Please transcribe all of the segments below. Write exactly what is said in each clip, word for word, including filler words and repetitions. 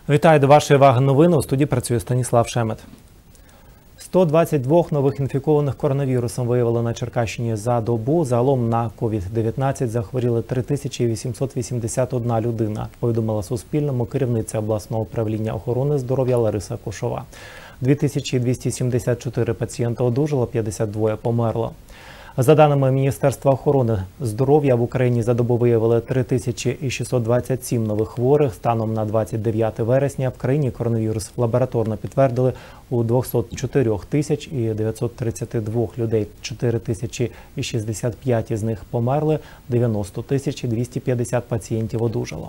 Вітаю, до вашої уваги новини. У студії працює Станіслав Шемет. сто двадцять два нових інфікованих коронавірусом виявили на Черкащині за добу. Загалом на ковід дев'ятнадцять захворіли три тисячі вісімсот вісімдесят одна людина, повідомила Суспільному керівниця обласного управління охорони здоров'я Лариса Кошова. дві тисячі двісті сімдесят чотири пацієнти одужало, п'ятдесят два померло. За даними Міністерства охорони здоров'я, в Україні за добу виявили три тисячі шістсот двадцять сім нових хворих. Станом на двадцять дев'яте вересня в країні коронавірус лабораторно підтвердили у двохсот чотирьох тисяч дев'ятсот тридцяти двох людей. чотири тисячі шістдесят п'ять із них померли, дев'яносто тисяч двісті п'ятдесят пацієнтів одужало.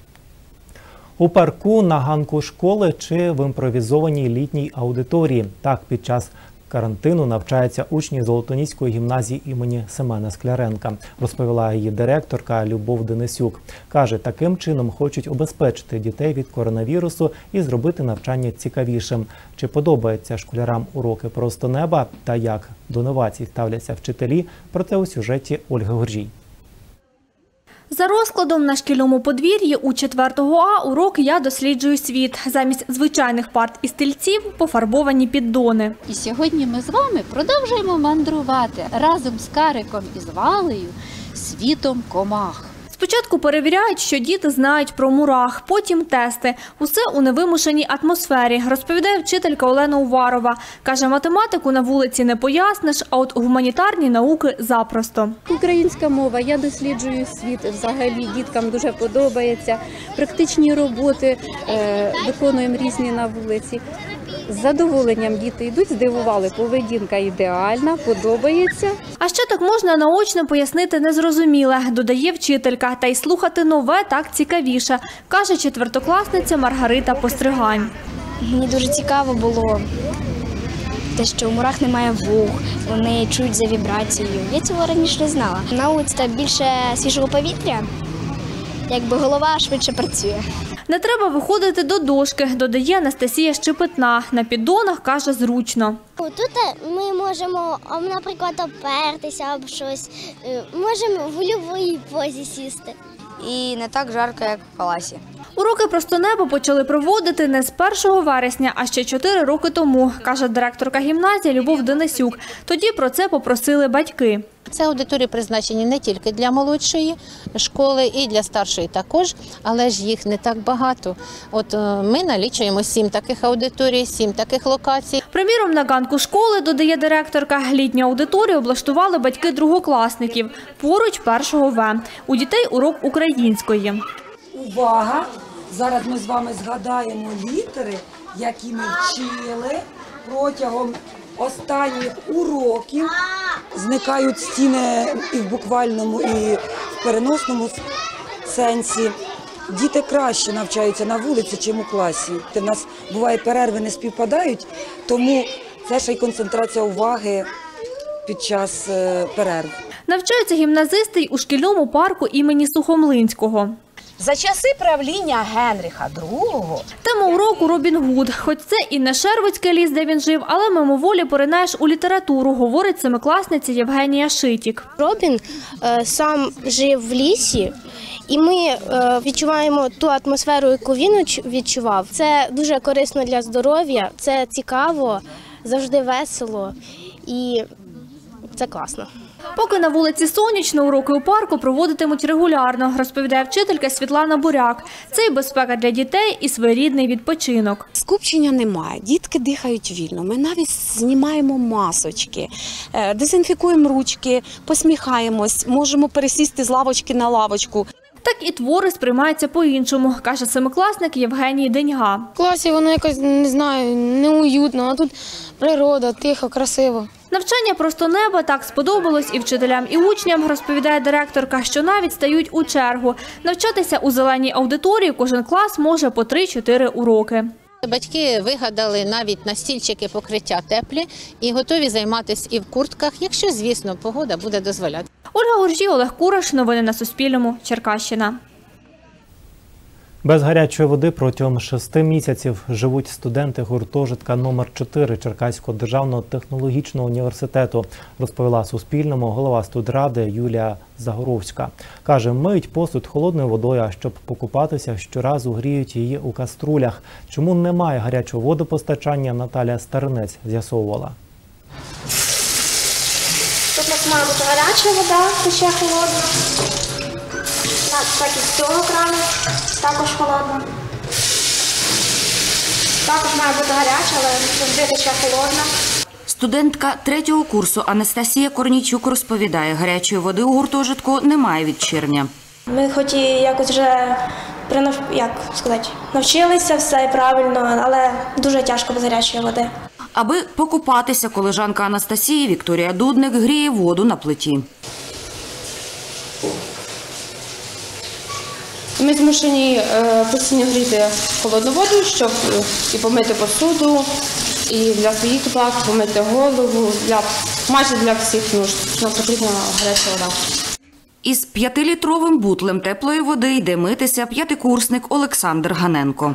У парку, на ганку школи чи в імпровізованій літній аудиторії. Так, під час карантину навчаються учні Золотоніської гімназії імені Семена Скляренка, розповіла її директорка Любов Денисюк. Каже, таким чином хочуть обезпечити дітей від коронавірусу і зробити навчання цікавішим. Чи подобаються школярам уроки «Просто неба» та як до новацій ставляться вчителі, про це у сюжеті Ольги Горжій. За розкладом на шкільному подвір'ї у четвертого А урок «Я досліджую світ». Замість звичайних парт і стільців – пофарбовані піддони. І сьогодні ми з вами продовжуємо мандрувати разом з Кариком і з Валею світом комах. Спочатку перевіряють, що діти знають про мурах, потім тести. Усе у невимушеній атмосфері, розповідає вчителька Олена Уварова. Каже, математику на вулиці не поясниш, а от гуманітарні науки запросто. Українська мова, я досліджую світ, взагалі діткам дуже подобається. Практичні роботи е, виконуємо різні на вулиці. З задоволенням діти йдуть, здивували, поведінка ідеальна, подобається. А ще так можна наочно пояснити незрозуміле, додає вчителька. Та й слухати нове так цікавіше, каже четвертокласниця Маргарита Постригань. Мені дуже цікаво було те, що у мурах немає вух, вони чують за вібрацією. Я цього раніше не знала. На вулиці більше свіжого повітря, якби голова швидше працює. Не треба виходити до дошки, додає Анастасія Щепетна. На піддонах, каже, зручно. Тут ми можемо, наприклад, опертися об щось, можемо в будь-якій позі сісти. І не так жарко, як в класі. Уроки «Просто неба» почали проводити не з першого вересня, а ще чотири роки тому, каже директорка гімназії Любов Денисюк. Тоді про це попросили батьки. Це аудиторії призначені не тільки для молодшої школи, і для старшої також, але ж їх не так багато. От ми налічуємо сім таких аудиторій, сім таких локацій. Приміром, на ганку школи, додає директорка, літню аудиторію облаштували батьки другокласників, поруч першого В. У дітей урок української. Увага! Зараз ми з вами згадаємо літери, які ми вчили протягом останніх уроків. Зникають стіни і в буквальному, і в переносному сенсі. Діти краще навчаються на вулиці, ніж у класі. У нас буває перерви не співпадають, тому це ще й концентрація уваги під час перерв. Навчаються гімназисти й у шкільному парку імені Сухомлинського. За часи правління Генріха другого тема уроку «Робін Гуд». Хоч це і не Шервудський ліс, де він жив, але мимоволі поринаєш у літературу, говорить семикласниця Євгенія Шитік. Робін е, сам жив в лісі, і ми е, відчуваємо ту атмосферу, яку він відчував. Це дуже корисно для здоров'я, це цікаво, завжди весело і це класно. Поки на вулиці сонячно, уроки у парку проводитимуть регулярно, розповідає вчителька Світлана Буряк. Це і безпека для дітей, і своєрідний відпочинок. Скупчення немає, дітки дихають вільно. Ми навіть знімаємо масочки, дезінфікуємо ручки, посміхаємось, можемо пересісти з лавочки на лавочку. Так і твори сприймаються по-іншому, каже семикласник Євгеній Деньга. В класі воно якось, не знаю, неуютно, а тут природа, тихо, красиво. Навчання «Просто неба» так сподобалось і вчителям, і учням, розповідає директорка, що навіть стають у чергу. Навчатися у зеленій аудиторії кожен клас може по три-чотири уроки. Батьки вигадали навіть на стільчики покриття теплі і готові займатися і в куртках, якщо, звісно, погода буде дозволяти. Ольга Горжій, Олег Кураш. Новини на Суспільному. Черкащина. Без гарячої води протягом шести місяців живуть студенти гуртожитка номер чотири Черкаського державного технологічного університету, розповіла Суспільному голова студради Юлія Загоровська. Каже, миють посуд холодною водою, а щоб покупатися, щоразу гріють її у каструлях. Чому немає гарячого водопостачання, Наталія Старинець з'ясовувала. Тут у нас має бути гаряча вода, тече холодна. Так і з цього крану також холодна. Також має бути гаряча, але завжди тече холодна. Студентка третього курсу Анастасія Корнійчук розповідає, гарячої води у гуртожитку немає від червня. Ми хоч і якось вже як сказати, навчилися все правильно, але дуже тяжко без гарячої води. Аби покупатися, колежанка Анастасії Вікторія Дудник гріє воду на плиті. Ми змушені постійно гріти холодну воду, щоб і помити посуду, і для своїх потреб, помити голову, для, майже для всіх нужд. Нам потрібна гаряча вода. Із п'ятилітровим бутлем теплої води йде митися п'ятикурсник Олександр Ганенко.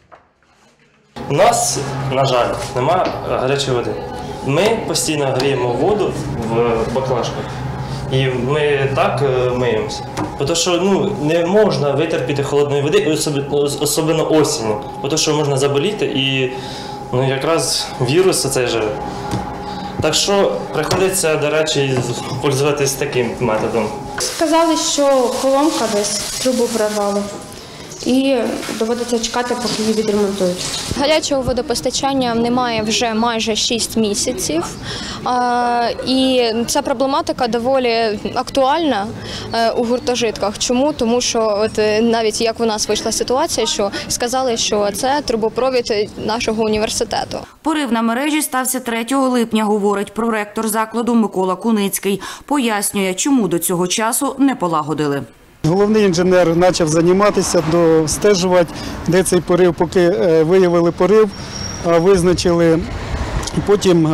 У нас, на жаль, немає гарячої води. Ми постійно гріємо воду в баклажках. І ми так миємося. Тому що ну, не можна витерпіти холодної води, особливо осінню. Тому що можна заболіти і ну, якраз вірус оцей живе. Так що приходиться, до речі, пользуватися таким методом. Сказали, що поломка десь, трубу прорвало. І доводиться чекати, поки її відремонтують. Гарячого водопостачання немає вже майже шість місяців. І ця проблематика доволі актуальна у гуртожитках. Чому? Тому що от навіть як у нас вийшла ситуація, що сказали, що це трубопровід нашого університету. Порив на мережі стався третього липня, говорить проректор закладу Микола Куницький. Пояснює, чому до цього часу не полагодили. Головний інженер почав займатися, достежувати, де цей порив, поки виявили порив, визначили, потім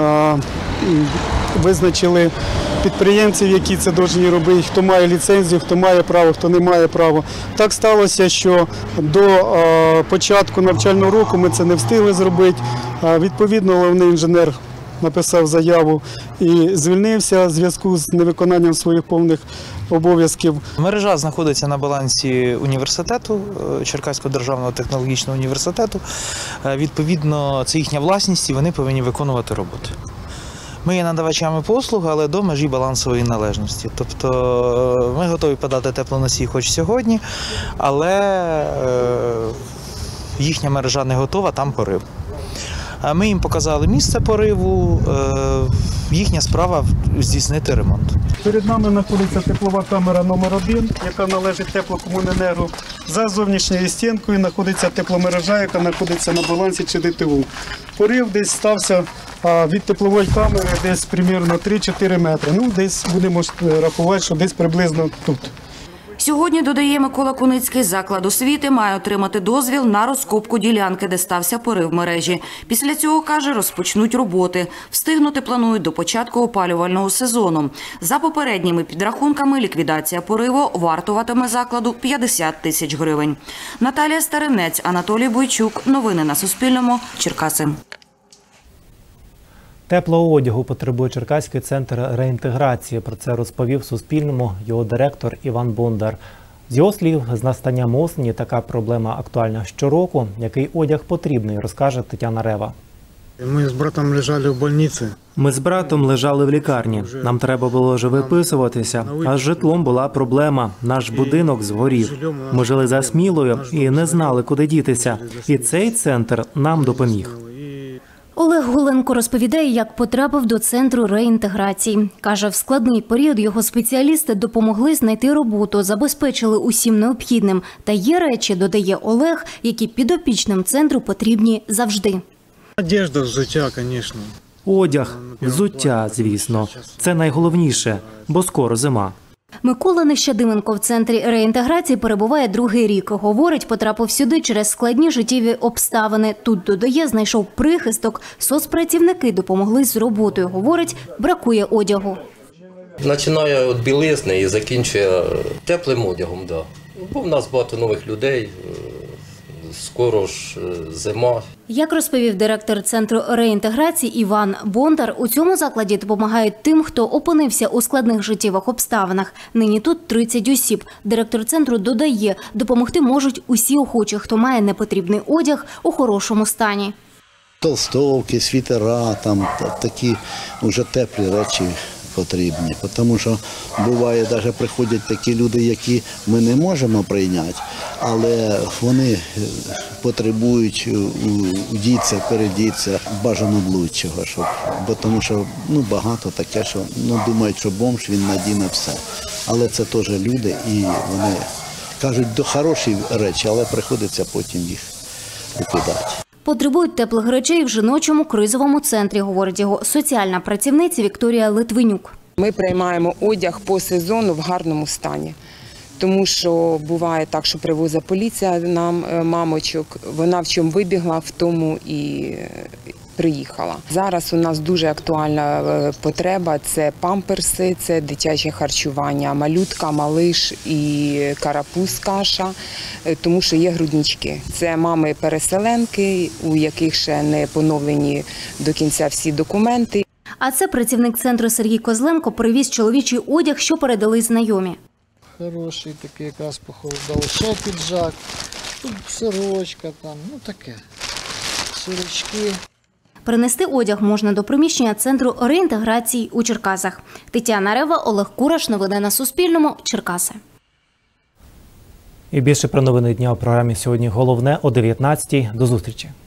визначили підприємців, які це повинні робити, хто має ліцензію, хто має право, хто не має права. Так сталося, що до початку навчального року ми це не встигли зробити. Відповідно, головний інженер написав заяву і звільнився в зв'язку з невиконанням своїх повних обов'язків. Мережа знаходиться на балансі університету, Черкаського державного технологічного університету. Відповідно, це їхня власність і вони повинні виконувати роботи. Ми є надавачами послуг, але до межі балансової належності. Тобто ми готові подати теплоносій хоч сьогодні, але їхня мережа не готова, там порив. Ми їм показали місце пориву, їхня справа здійснити ремонт. Перед нами знаходиться теплова камера номер один, яка належить теплокомуненерго. За зовнішньою стінкою знаходиться тепломережа, яка знаходиться на балансі ЧДТУ. Порив десь стався від теплової камери десь приблизно три-чотири метри. Ну, десь будемо рахувати, що десь приблизно тут. Сьогодні, додає Микола Куницький, заклад освіти має отримати дозвіл на розкопку ділянки, де стався порив мережі. Після цього, каже, розпочнуть роботи. Встигнути планують до початку опалювального сезону. За попередніми підрахунками, ліквідація пориву вартуватиме закладу п'ятдесят тисяч гривень. Наталія Старинець, Анатолій Бойчук. Новини на Суспільному. Черкаси. Теплого одягу потребує Черкаський центр реінтеграції. Про це розповів Суспільному його директор Іван Бондар. З його слів, з настанням осені така проблема актуальна щороку. Який одяг потрібний, розкаже Тетяна Рева. Ми з братом лежали в больниці. Ми з братом лежали в лікарні. Нам треба було вже виписуватися, а з житлом була проблема. Наш будинок згорів. Ми жили за Смілою і не знали, куди дітися. І цей центр нам допоміг. Олег Гуленко розповідає, як потрапив до центру реінтеграції. Каже, в складний період його спеціалісти допомогли знайти роботу, забезпечили усім необхідним. Та є речі, додає Олег, які підопічним центру потрібні завжди. Одежда, взуття, звісно. Одяг, взуття, звісно. Це найголовніше, бо скоро зима. Микола Нещадименко в центрі реінтеграції перебуває другий рік. Говорить, потрапив сюди через складні життєві обставини. Тут, додає, знайшов прихисток. Соцпрацівники допомогли з роботою. Говорить, бракує одягу. Починає від білизни і закінчує теплим одягом. Да. Бо в нас багато нових людей, скоро ж зима. Як розповів директор Центру реінтеграції Іван Бондар, у цьому закладі допомагають тим, хто опинився у складних життєвих обставинах. Нині тут тридцять осіб. Директор центру додає, допомогти можуть усі охочі, хто має непотрібний одяг у хорошому стані. Толстовки, світера, там такі вже теплі речі потрібні. Тому що буває, навіть приходять такі люди, які ми не можемо прийняти, але вони потребують удіться, передіться, бажано лучшого. Щоб, бо тому що ну, багато таке, що ну, думають, що бомж, він надіне все. Але це теж люди і вони кажуть, до хороші речі, але приходиться потім їх викидати. Потребують теплих речей в жіночому кризовому центрі, говорить його соціальна працівниця Вікторія Литвинюк. Ми приймаємо одяг по сезону в гарному стані. Тому що буває так, що привозить поліція нам мамочок, вона в чому вибігла, в тому і приїхала. Зараз у нас дуже актуальна потреба – це памперси, це дитяче харчування, малютка, малиш і карапуз каша, тому що є груднички. Це мами-переселенки, у яких ще не поновлені до кінця всі документи. А це працівник центру Сергій Козленко привіз чоловічий одяг, що передали знайомі. Хороший такий, якраз похолодало. Ще піджак, тут сорочка, там, ну таке, сорочки. Принести одяг можна до приміщення Центру реінтеграції у Черкасах. Тетяна Рева, Олег Кураш. Новини на Суспільному. Черкаси. І більше про новини дня у програмі «Сьогодні головне» о дев'ятнадцятій. До зустрічі.